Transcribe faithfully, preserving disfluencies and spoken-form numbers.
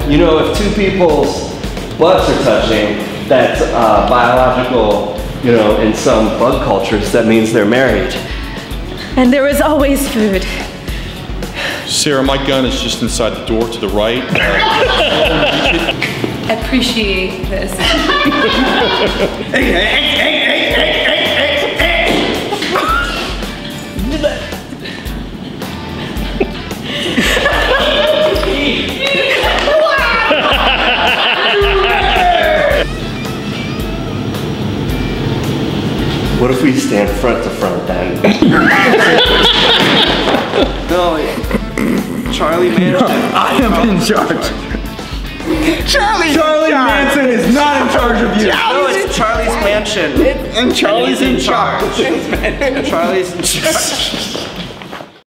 you know, if two people's butts are touching, that's uh, biological, you know, in some bug cultures, that means they're married. And there is always food. Sarah, my gun is just inside the door to the right. Appreciate this. Hey, hey, hey, hey, hey, hey, hey, What if we stand front to front then? No, Charlie Manson. I am in charge. Charlie, Charlie Manson is not in charge of you. No, it's Charlie's mansion. And Charlie's in charge. Charlie's in charge.